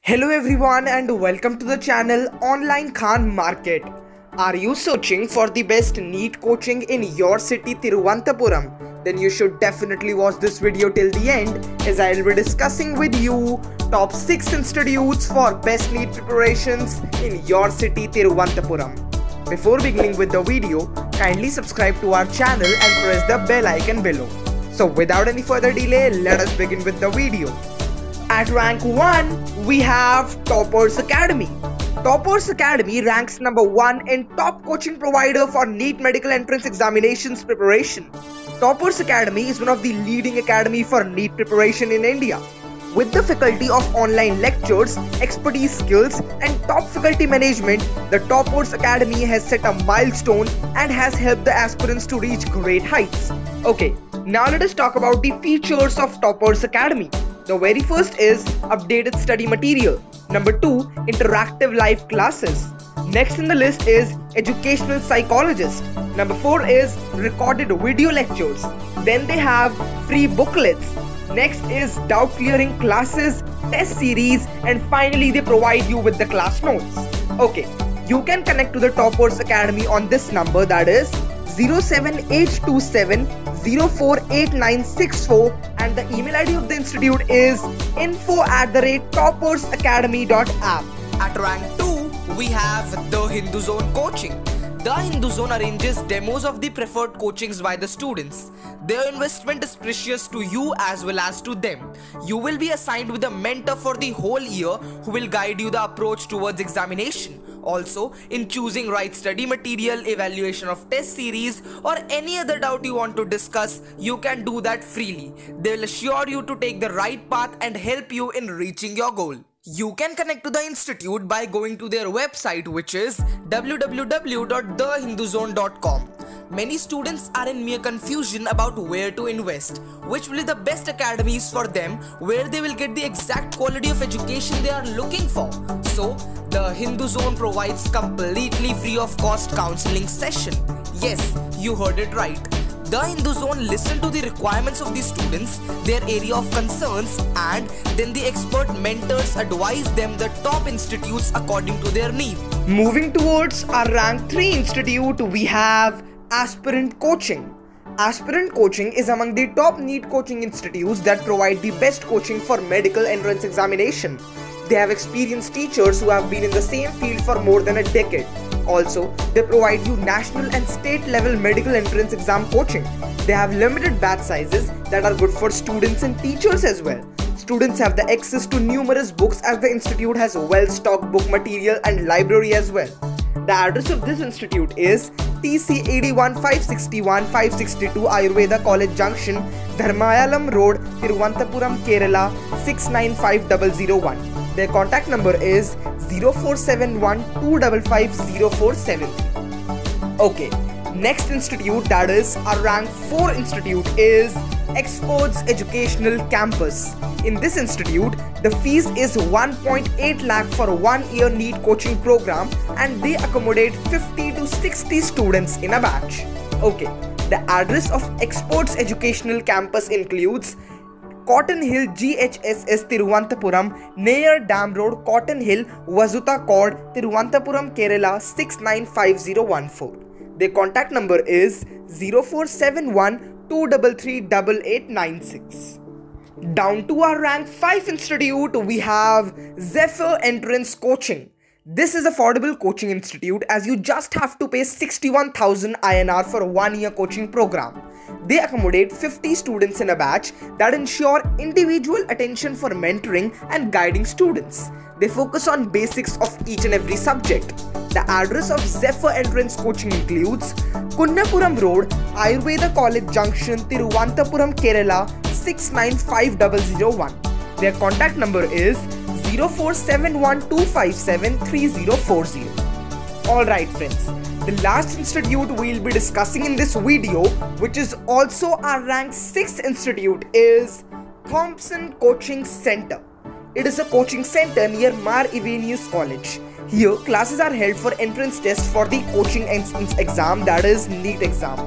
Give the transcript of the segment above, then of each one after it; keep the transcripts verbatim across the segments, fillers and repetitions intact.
Hello everyone and welcome to the channel Online Khan Market. Are you searching for the best NEET coaching in your city Thiruvananthapuram? Then you should definitely watch this video till the end, as I will be discussing with you top six institutes for best NEET preparations in your city Thiruvananthapuram. Before beginning with the video, kindly subscribe to our channel and press the bell icon below. So without any further delay, let us begin with the video. At rank one, we have Toppers Academy. Toppers Academy ranks number one in top coaching provider for NEET medical entrance examinations preparation. Toppers Academy is one of the leading academy for NEET preparation in India. With the faculty of online lectures, expertise skills and top faculty management, the Toppers Academy has set a milestone and has helped the aspirants to reach great heights. Okay, now let us talk about the features of Toppers Academy. The very first is updated study material. Number two, interactive live classes. Next in the list is educational psychologist. Number four is recorded video lectures. Then they have free booklets. Next is doubt clearing classes, test series, and finally they provide you with the class notes. Okay, you can connect to the Toppers Academy on this number, that is zero seven eight two seven zero four eight nine six four, and the email I D of the institute is info at the rate toppersacademy dot app. At rank two, we have the Hindu Zone Coaching. The Hindu Zone arranges demos of the preferred coachings by the students. Their investment is precious to you as well as to them. You will be assigned with a mentor for the whole year who will guide you the approach towards examination. Also, in choosing right study material, evaluation of test series, or any other doubt you want to discuss, you can do that freely. They will assure you to take the right path and help you in reaching your goal. You can connect to the institute by going to their website, which is w w w dot the hindu zone dot com. Many students are in mere confusion about where to invest, which will be the best academies for them, where they will get the exact quality of education they are looking for. So, the Hindu Zone provides completely free of cost counseling session. Yes, you heard it right. The Hindu Zone listen to the requirements of the students, their area of concerns, and then the expert mentors advise them the top institutes according to their need. Moving towards our rank three institute, we have Aspirant Coaching. Aspirant Coaching is among the top NEET coaching institutes that provide the best coaching for medical entrance examination. They have experienced teachers who have been in the same field for more than a decade. Also, they provide you national and state level medical entrance exam coaching. They have limited batch sizes that are good for students and teachers as well. Students have the access to numerous books as the institute has well-stocked book material and library as well. The address of this institute is T C eighty-one five sixty-one five sixty-two Ayurveda College Junction, Dharmayalam Road, Thiruvananthapuram, Kerala six nine five zero zero one. Their contact number is zero four seven one two five five zero four seven three. Okay, next institute, that is our rank four institute, is Experts Educational Campus. In this institute, the fees is one point eight lakh for one year NEET coaching program, and they accommodate fifty to sixty students in a batch. Okay, the address of Experts Educational Campus includes Cotton Hill G H S S Thiruvananthapuram, near Dam Road, Cotton Hill, Vazuta Cord, Thiruvananthapuram, Kerala six nine five zero one four. Their contact number is zero four seven one two three three eight eight nine six. Down to our rank five institute, we have Zephyr Entrance Coaching. This is affordable coaching institute as you just have to pay sixty-one thousand I N R for a one year coaching program. They accommodate fifty students in a batch that ensure individual attention for mentoring and guiding students. They focus on basics of each and every subject. The address of Zephyr Entrance Coaching includes Kunnapuram Road, Ayurveda College Junction, Thiruvananthapuram, Kerala six nine five zero zero one. Their contact number is zero four seven one two five seven three zero four zero. Alright friends, the last institute we will be discussing in this video, which is also our rank six institute, is Thompson Coaching Center. It is a coaching center near Mar Evanius College. Here, classes are held for entrance tests for the coaching entrance exam, that is NEET exam.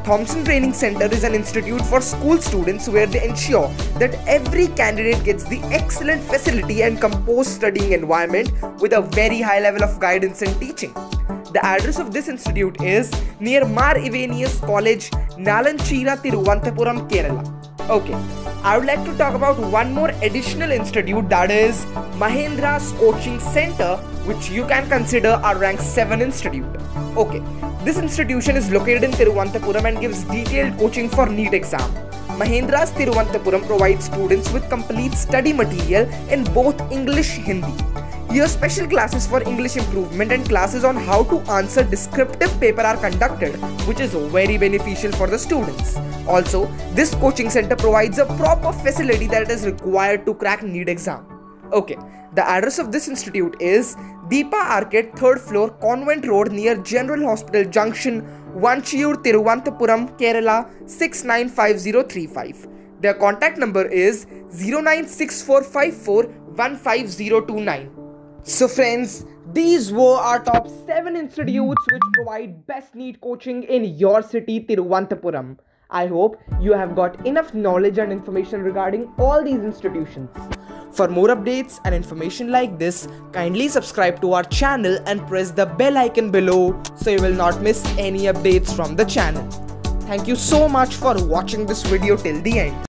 Thompson Training Center is an institute for school students where they ensure that every candidate gets the excellent facility and composed studying environment with a very high level of guidance and teaching. The address of this institute is near Mar Ivanius College, Nalanchira, Thiruvananthapuram, Kerala. Okay, I would like to talk about one more additional institute, that is Mahendra's Coaching Center, which you can consider a rank seven institute. Okay, this institution is located in Thiruvananthapuram and gives detailed coaching for NEET exam. Mahendra's Thiruvananthapuram provides students with complete study material in both English and Hindi. Here special classes for English improvement and classes on how to answer descriptive paper are conducted, which is very beneficial for the students. Also, this coaching center provides a proper facility that is required to crack NEET exam. Okay, the address of this institute is Deepa Arcade, third floor, Convent Road near General Hospital Junction, Vanchiyur, Thiruvananthapuram, Kerala six nine five zero three five. Their contact number is zero nine six four five four one five zero two nine. So friends, these were our top seven institutes which provide best NEET coaching in your city, Thiruvananthapuram. I hope you have got enough knowledge and information regarding all these institutions. For more updates and information like this, kindly subscribe to our channel and press the bell icon below so you will not miss any updates from the channel. Thank you so much for watching this video till the end.